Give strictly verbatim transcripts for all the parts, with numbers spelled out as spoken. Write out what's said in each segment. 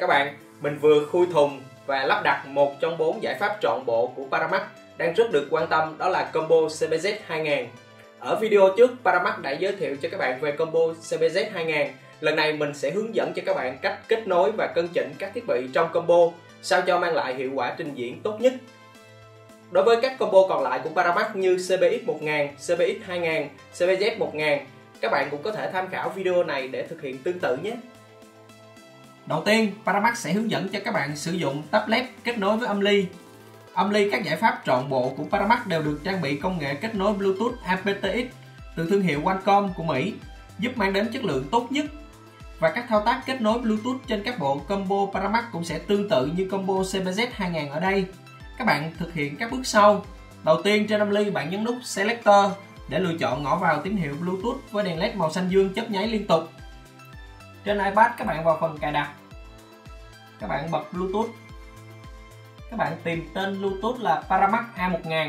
các bạn, mình vừa khui thùng và lắp đặt một trong bốn giải pháp trọn bộ của Paramax đang rất được quan tâm, đó là combo xê bê zét hai nghìn. Ở video trước, Paramax đã giới thiệu cho các bạn về combo xê bê zét hai nghìn. Lần này mình sẽ hướng dẫn cho các bạn cách kết nối và cân chỉnh các thiết bị trong combo sao cho mang lại hiệu quả trình diễn tốt nhất. Đối với các combo còn lại của Paramax như xê bê ích một nghìn, xê bê ích hai nghìn, xê bê zét một nghìn, các bạn cũng có thể tham khảo video này để thực hiện tương tự nhé. Đầu tiên, Paramax sẽ hướng dẫn cho các bạn sử dụng tablet kết nối với âm ly. Âm ly các giải pháp trọn bộ của Paramax đều được trang bị công nghệ kết nối Bluetooth a pê tê ích từ thương hiệu Qualcomm của Mỹ, giúp mang đến chất lượng tốt nhất. Và các thao tác kết nối Bluetooth trên các bộ combo Paramax cũng sẽ tương tự như combo xê bê zét hai nghìn ở đây. Các bạn thực hiện các bước sau. Đầu tiên, trên âm ly bạn nhấn nút Selector để lựa chọn ngõ vào tín hiệu Bluetooth với đèn led màu xanh dương chớp nháy liên tục. Trên iPad, các bạn vào phần cài đặt, các bạn bật Bluetooth, các bạn tìm tên Bluetooth là Paramax A một nghìn.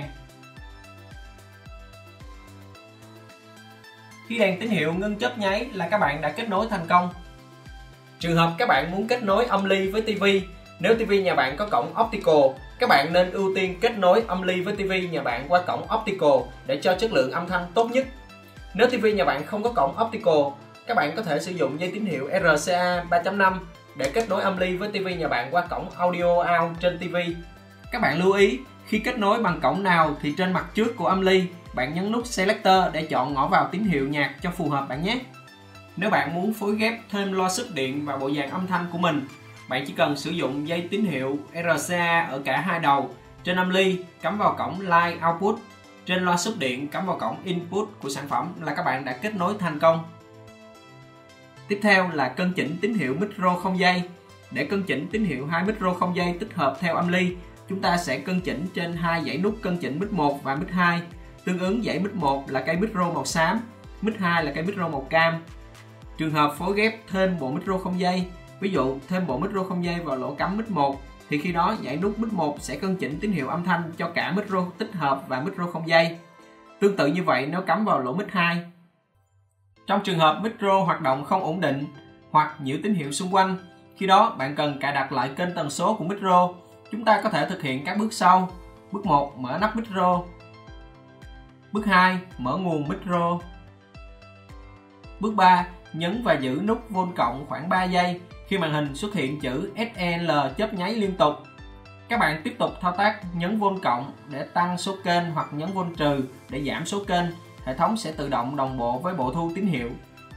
Khi đèn tín hiệu ngưng chớp nháy là các bạn đã kết nối thành công. Trường hợp các bạn muốn kết nối âm ly với tivi, nếu tivi nhà bạn có cổng optical, các bạn nên ưu tiên kết nối âm ly với tivi nhà bạn qua cổng optical để cho chất lượng âm thanh tốt nhất. Nếu tivi nhà bạn không có cổng optical, các bạn có thể sử dụng dây tín hiệu rờ xê a ba chấm năm để kết nối âm ly với tivi nhà bạn qua cổng audio out trên tivi. Các bạn lưu ý, khi kết nối bằng cổng nào thì trên mặt trước của âm ly, bạn nhấn nút Selector để chọn ngõ vào tín hiệu nhạc cho phù hợp bạn nhé. Nếu bạn muốn phối ghép thêm loa xuất điện vào bộ dàn âm thanh của mình, bạn chỉ cần sử dụng dây tín hiệu rờ xê a ở cả hai đầu. Trên âm ly cắm vào cổng Line Output, trên loa xuất điện cắm vào cổng Input của sản phẩm là các bạn đã kết nối thành công. Tiếp theo là cân chỉnh tín hiệu micro không dây. Để cân chỉnh tín hiệu hai micro không dây tích hợp theo âm ly, chúng ta sẽ cân chỉnh trên hai dãy nút cân chỉnh mic một và mic hai. Tương ứng dãy mic một là cây micro màu xám, mic hai là cây micro màu cam. Trường hợp phối ghép thêm bộ micro không dây, ví dụ thêm bộ micro không dây vào lỗ cắm mic một, thì khi đó dãy nút mic một sẽ cân chỉnh tín hiệu âm thanh cho cả micro tích hợp và micro không dây. Tương tự như vậy nếu cắm vào lỗ mic hai. Trong trường hợp micro hoạt động không ổn định hoặc nhiễu tín hiệu xung quanh, khi đó bạn cần cài đặt lại kênh tần số của micro. Chúng ta có thể thực hiện các bước sau. Bước một, mở nắp micro. Bước hai, mở nguồn micro. Bước ba, nhấn và giữ nút vol cộng khoảng ba giây khi màn hình xuất hiện chữ ét e lờ chớp nháy liên tục. Các bạn tiếp tục thao tác nhấn vol cộng để tăng số kênh hoặc nhấn vol trừ để giảm số kênh. Hệ thống sẽ tự động đồng bộ với bộ thu tín hiệu.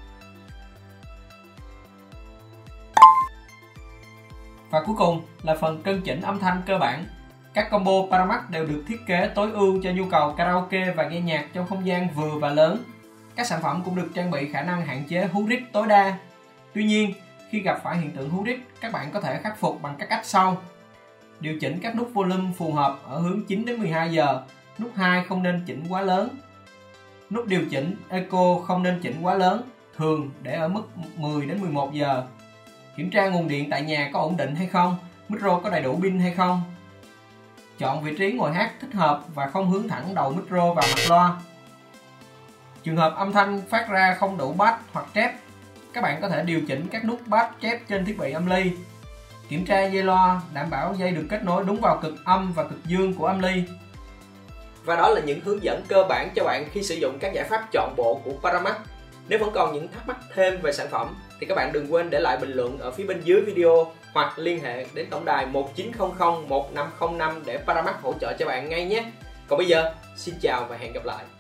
Và cuối cùng là phần cân chỉnh âm thanh cơ bản. Các combo Paramax đều được thiết kế tối ưu cho nhu cầu karaoke và nghe nhạc trong không gian vừa và lớn. Các sản phẩm cũng được trang bị khả năng hạn chế hú rít tối đa. Tuy nhiên, khi gặp phải hiện tượng hú rít, các bạn có thể khắc phục bằng các cách sau. Điều chỉnh các nút volume phù hợp ở hướng chín đến mười hai giờ. Nút hai không nên chỉnh quá lớn. Nút điều chỉnh Echo không nên chỉnh quá lớn, thường để ở mức mười đến mười một giờ. Kiểm tra nguồn điện tại nhà có ổn định hay không, micro có đầy đủ pin hay không. Chọn vị trí ngồi hát thích hợp và không hướng thẳng đầu micro vào mặt loa. Trường hợp âm thanh phát ra không đủ bass hoặc chép, các bạn có thể điều chỉnh các nút bass chép trên thiết bị âm ly. Kiểm tra dây loa, đảm bảo dây được kết nối đúng vào cực âm và cực dương của âm ly. Và đó là những hướng dẫn cơ bản cho bạn khi sử dụng các giải pháp trọn bộ của Paramax. Nếu vẫn còn những thắc mắc thêm về sản phẩm thì các bạn đừng quên để lại bình luận ở phía bên dưới video hoặc liên hệ đến tổng đài một chín không không một năm không năm để Paramax hỗ trợ cho bạn ngay nhé. Còn bây giờ, xin chào và hẹn gặp lại.